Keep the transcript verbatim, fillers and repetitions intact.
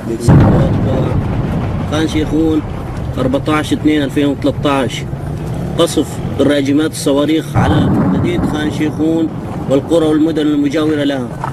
خان شيخون أربعة عشر اثنين ألفين وثلاثة عشر. قصف الراجمات الصواريخ على مدينة خان شيخون والقرى والمدن المجاورة لها.